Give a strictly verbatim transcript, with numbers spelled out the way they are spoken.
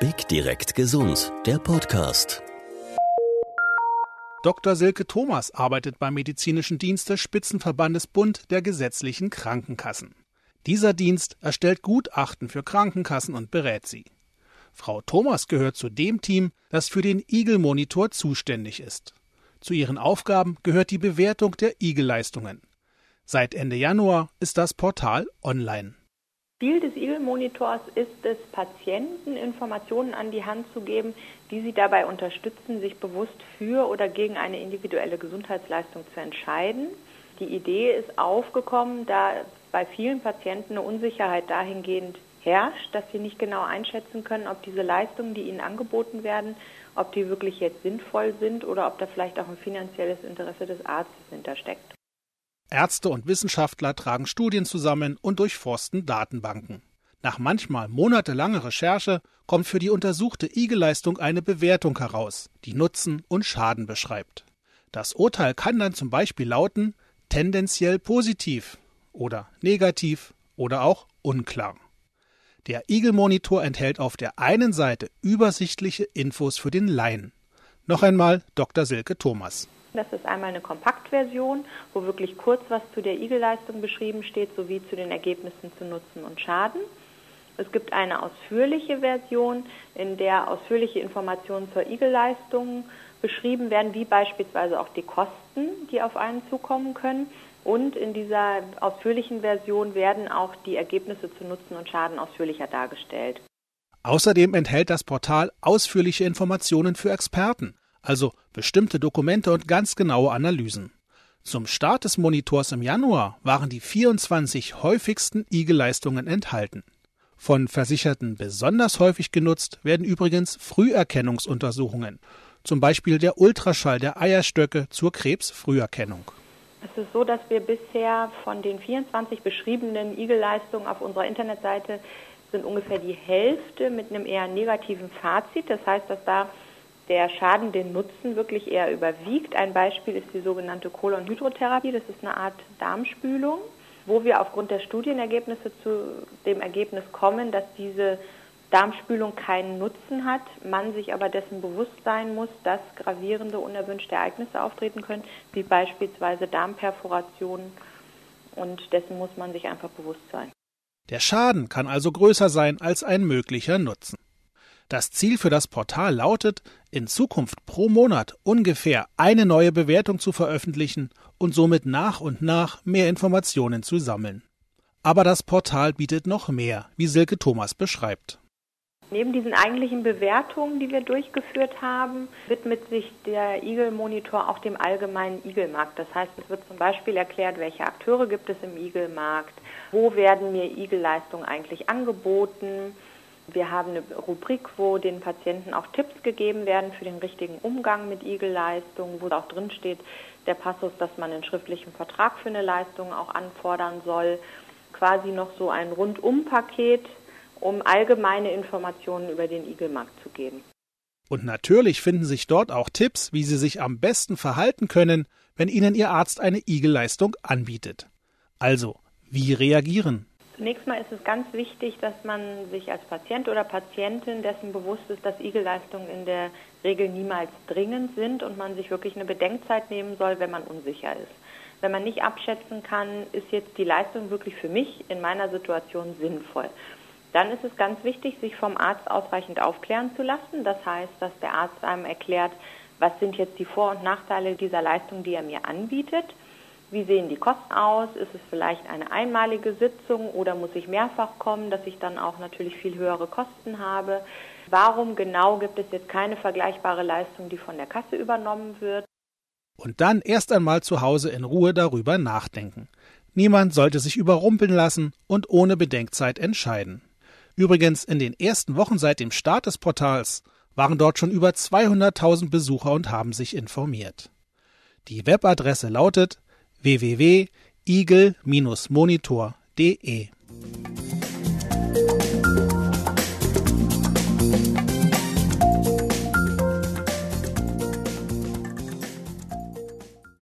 Big Direkt Gesund, der Podcast. Doktor Silke Thomas arbeitet beim Medizinischen Dienst des Spitzenverbandes Bund der gesetzlichen Krankenkassen. Dieser Dienst erstellt Gutachten für Krankenkassen und berät sie. Frau Thomas gehört zu dem Team, das für den I G L-Monitor zuständig ist. Zu ihren Aufgaben gehört die Bewertung der I G L-Leistungen. Seit Ende Januar ist das Portal online. Ziel des I G L-Monitors ist es, Patienten Informationen an die Hand zu geben, die sie dabei unterstützen, sich bewusst für oder gegen eine individuelle Gesundheitsleistung zu entscheiden. Die Idee ist aufgekommen, da bei vielen Patienten eine Unsicherheit dahingehend herrscht, dass sie nicht genau einschätzen können, ob diese Leistungen, die ihnen angeboten werden, ob die wirklich jetzt sinnvoll sind oder ob da vielleicht auch ein finanzielles Interesse des Arztes hintersteckt. Ärzte und Wissenschaftler tragen Studien zusammen und durchforsten Datenbanken. Nach manchmal monatelanger Recherche kommt für die untersuchte I G L-Leistung eine Bewertung heraus, die Nutzen und Schaden beschreibt. Das Urteil kann dann zum Beispiel lauten, tendenziell positiv oder negativ oder auch unklar. Der I G L-Monitor enthält auf der einen Seite übersichtliche Infos für den Laien. Noch einmal Doktor Silke Thomas. Das ist einmal eine Kompaktversion, wo wirklich kurz was zu der I G L-Leistung beschrieben steht, sowie zu den Ergebnissen zu Nutzen und Schaden. Es gibt eine ausführliche Version, in der ausführliche Informationen zur I G L-Leistung beschrieben werden, wie beispielsweise auch die Kosten, die auf einen zukommen können. Und in dieser ausführlichen Version werden auch die Ergebnisse zu Nutzen und Schaden ausführlicher dargestellt. Außerdem enthält das Portal ausführliche Informationen für Experten, also bestimmte Dokumente und ganz genaue Analysen. Zum Start des Monitors im Januar waren die vierundzwanzig häufigsten I G L-Leistungen enthalten. Von Versicherten besonders häufig genutzt werden übrigens Früherkennungsuntersuchungen, zum Beispiel der Ultraschall der Eierstöcke zur Krebsfrüherkennung. Es ist so, dass wir bisher von den vierundzwanzig beschriebenen I G L-Leistungen auf unserer Internetseite sind ungefähr die Hälfte mit einem eher negativen Fazit. Das heißt, dass da der Schaden den Nutzen wirklich eher überwiegt. Ein Beispiel ist die sogenannte Kolonhydrotherapie. Das ist eine Art Darmspülung, wo wir aufgrund der Studienergebnisse zu dem Ergebnis kommen, dass diese Darmspülung keinen Nutzen hat, man sich aber dessen bewusst sein muss, dass gravierende unerwünschte Ereignisse auftreten können, wie beispielsweise Darmperforationen, und dessen muss man sich einfach bewusst sein. Der Schaden kann also größer sein als ein möglicher Nutzen. Das Ziel für das Portal lautet, in Zukunft pro Monat ungefähr eine neue Bewertung zu veröffentlichen und somit nach und nach mehr Informationen zu sammeln. Aber das Portal bietet noch mehr, wie Silke Thomas beschreibt. Neben diesen eigentlichen Bewertungen, die wir durchgeführt haben, widmet sich der I G L-Monitor auch dem allgemeinen I G L-Markt. Das heißt, es wird zum Beispiel erklärt, welche Akteure gibt es im I G L-Markt, wo werden mir I G L-Leistungen eigentlich angeboten. Wir haben eine Rubrik, wo den Patienten auch Tipps gegeben werden für den richtigen Umgang mit I G L-Leistungen, wo auch drin steht der Passus, dass man einen schriftlichen Vertrag für eine Leistung auch anfordern soll. Quasi noch so ein Rundum-Paket, um allgemeine Informationen über den I G L-Markt zu geben. Und natürlich finden sich dort auch Tipps, wie Sie sich am besten verhalten können, wenn Ihnen Ihr Arzt eine I G L-Leistung anbietet. Also, wie reagieren? Zunächst mal ist es ganz wichtig, dass man sich als Patient oder Patientin dessen bewusst ist, dass I G L-Leistungen in der Regel niemals dringend sind und man sich wirklich eine Bedenkzeit nehmen soll, wenn man unsicher ist. Wenn man nicht abschätzen kann, ist jetzt die Leistung wirklich für mich in meiner Situation sinnvoll. Dann ist es ganz wichtig, sich vom Arzt ausreichend aufklären zu lassen. Das heißt, dass der Arzt einem erklärt, was sind jetzt die Vor- und Nachteile dieser Leistung, die er mir anbietet. Wie sehen die Kosten aus? Ist es vielleicht eine einmalige Sitzung oder muss ich mehrfach kommen, dass ich dann auch natürlich viel höhere Kosten habe? Warum genau gibt es jetzt keine vergleichbare Leistung, die von der Kasse übernommen wird? Und dann erst einmal zu Hause in Ruhe darüber nachdenken. Niemand sollte sich überrumpeln lassen und ohne Bedenkzeit entscheiden. Übrigens, in den ersten Wochen seit dem Start des Portals waren dort schon über zweihunderttausend Besucher und haben sich informiert. Die Webadresse lautet w w w punkt i g l Bindestrich monitor punkt d e.